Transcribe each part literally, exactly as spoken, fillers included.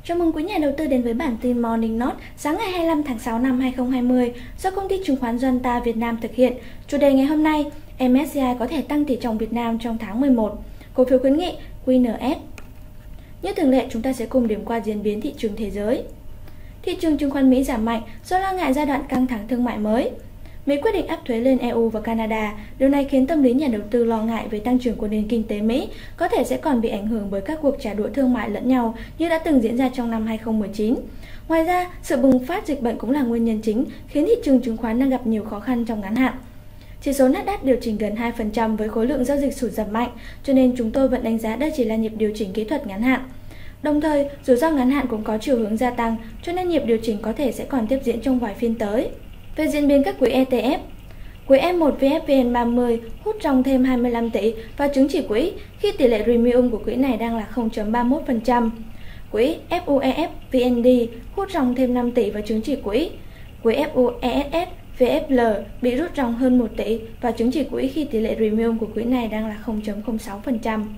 Chào mừng quý nhà đầu tư đến với bản tin Morning Note sáng ngày hai mươi lăm tháng sáu năm hai nghìn không trăm hai mươi do công ty chứng khoán Zonta Việt Nam thực hiện. Chủ đề ngày hôm nay, em ét xê i có thể tăng tỷ trọng Việt Nam trong tháng mười một. Cổ phiếu khuyến nghị quy en ét. Như thường lệ, chúng ta sẽ cùng điểm qua diễn biến thị trường thế giới. Thị trường chứng khoán Mỹ giảm mạnh do lo ngại giai đoạn căng thẳng thương mại mới. Mỹ quyết định áp thuế lên e u và Canada. Điều này khiến tâm lý nhà đầu tư lo ngại về tăng trưởng của nền kinh tế Mỹ có thể sẽ còn bị ảnh hưởng bởi các cuộc trả đũa thương mại lẫn nhau như đã từng diễn ra trong năm hai nghìn không trăm mười chín. Ngoài ra, sự bùng phát dịch bệnh cũng là nguyên nhân chính khiến thị trường chứng khoán đang gặp nhiều khó khăn trong ngắn hạn. Chỉ số Nasdaq điều chỉnh gần hai phần trăm với khối lượng giao dịch sụt giảm mạnh, cho nên chúng tôi vẫn đánh giá đây chỉ là nhịp điều chỉnh kỹ thuật ngắn hạn. Đồng thời, rủi ro ngắn hạn cũng có chiều hướng gia tăng, cho nên nhịp điều chỉnh có thể sẽ còn tiếp diễn trong vài phiên tới. Về diễn biến các quỹ e tê ép, quỹ em một vê ép vê en ba mươi hút ròng thêm hai mươi lăm tỷ vào chứng chỉ quỹ khi tỷ lệ premium của quỹ này đang là không phẩy ba mươi mốt phần trăm. Quỹ ép u e ép vê en đê hút ròng thêm năm tỷ vào chứng chỉ quỹ. Quỹ ép u e ét ét vê ép lờ bị rút ròng hơn một tỷ vào chứng chỉ quỹ khi tỷ lệ premium của quỹ này đang là không phẩy không sáu phần trăm.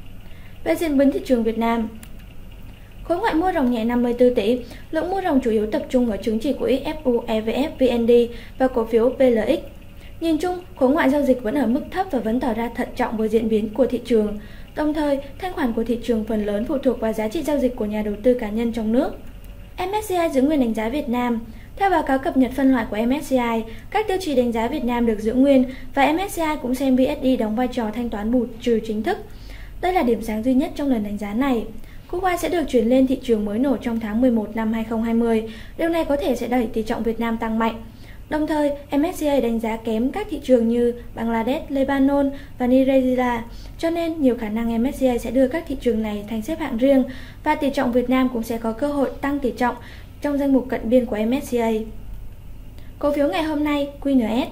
Về diễn biến thị trường Việt Nam, khối ngoại mua ròng nhẹ năm mươi tư tỷ, lượng mua ròng chủ yếu tập trung ở chứng chỉ quỹ ép u e vê ép vê en đê và cổ phiếu pê lờ ích. Nhìn chung, khối ngoại giao dịch vẫn ở mức thấp và vẫn tỏ ra thận trọng với diễn biến của thị trường. Đồng thời, thanh khoản của thị trường phần lớn phụ thuộc vào giá trị giao dịch của nhà đầu tư cá nhân trong nước. em ét xê i giữ nguyên đánh giá Việt Nam. Theo báo cáo cập nhật phân loại của em ét xê i, các tiêu chí đánh giá Việt Nam được giữ nguyên và em ét xê i cũng xem vê ét đê đóng vai trò thanh toán bù trừ chính thức. Đây là điểm sáng duy nhất trong lần đánh giá này. Quốc oai sẽ được chuyển lên thị trường mới nổ trong tháng mười một năm hai nghìn không trăm hai mươi. Điều này có thể sẽ đẩy tỷ trọng Việt Nam tăng mạnh. Đồng thời, em ét xê i đánh giá kém các thị trường như Bangladesh, Lebanon và Nigeria, cho nên nhiều khả năng em ét xê i sẽ đưa các thị trường này thành xếp hạng riêng và tỷ trọng Việt Nam cũng sẽ có cơ hội tăng tỷ trọng trong danh mục cận biên của em ét xê i. Cổ phiếu ngày hôm nay, quy en ét.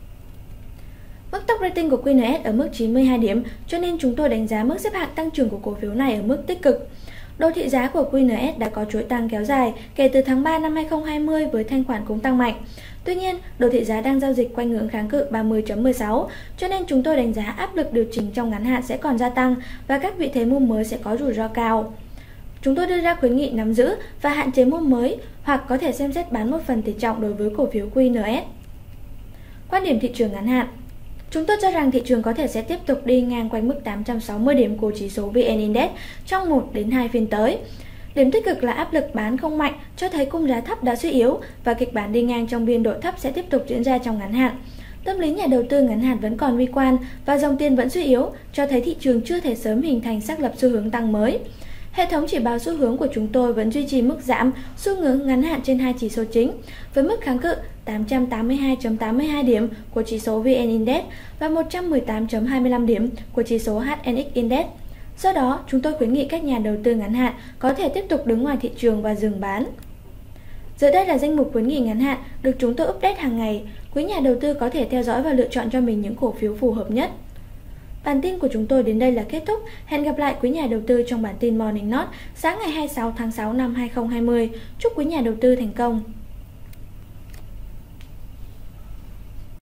Mức top rating của quy en ét ở mức chín mươi hai điểm, cho nên chúng tôi đánh giá mức xếp hạng tăng trưởng của cổ phiếu này ở mức tích cực. Đồ thị giá của quy en ét đã có chuỗi tăng kéo dài kể từ tháng ba năm hai nghìn không trăm hai mươi với thanh khoản cũng tăng mạnh. Tuy nhiên, đồ thị giá đang giao dịch quanh ngưỡng kháng cự ba mươi chấm mười sáu, cho nên chúng tôi đánh giá áp lực điều chỉnh trong ngắn hạn sẽ còn gia tăng và các vị thế mua mới sẽ có rủi ro cao. Chúng tôi đưa ra khuyến nghị nắm giữ và hạn chế mua mới hoặc có thể xem xét bán một phần tỷ trọng đối với cổ phiếu quy en ét. Quan điểm thị trường ngắn hạn. Chúng tôi cho rằng thị trường có thể sẽ tiếp tục đi ngang quanh mức tám trăm sáu mươi điểm của chỉ số vê en Index trong một đến hai phiên tới. Điểm tích cực là áp lực bán không mạnh, cho thấy cung giá thấp đã suy yếu và kịch bản đi ngang trong biên độ thấp sẽ tiếp tục diễn ra trong ngắn hạn. Tâm lý nhà đầu tư ngắn hạn vẫn còn bi quan và dòng tiền vẫn suy yếu, cho thấy thị trường chưa thể sớm hình thành xác lập xu hướng tăng mới. Hệ thống chỉ báo xu hướng của chúng tôi vẫn duy trì mức giảm xu hướng ngắn hạn trên hai chỉ số chính, với mức kháng cự tám trăm tám mươi hai chấm tám mươi hai điểm của chỉ số vê en Index và một trăm mười tám chấm hai mươi lăm điểm của chỉ số hát en ích Index. Do đó, chúng tôi khuyến nghị các nhà đầu tư ngắn hạn có thể tiếp tục đứng ngoài thị trường và dừng bán. Dưới đây là danh mục khuyến nghị ngắn hạn được chúng tôi update hàng ngày. Quý nhà đầu tư có thể theo dõi và lựa chọn cho mình những cổ phiếu phù hợp nhất. Bản tin của chúng tôi đến đây là kết thúc. Hẹn gặp lại quý nhà đầu tư trong bản tin Morning Note sáng ngày hai mươi sáu tháng sáu năm hai nghìn không trăm hai mươi. Chúc quý nhà đầu tư thành công!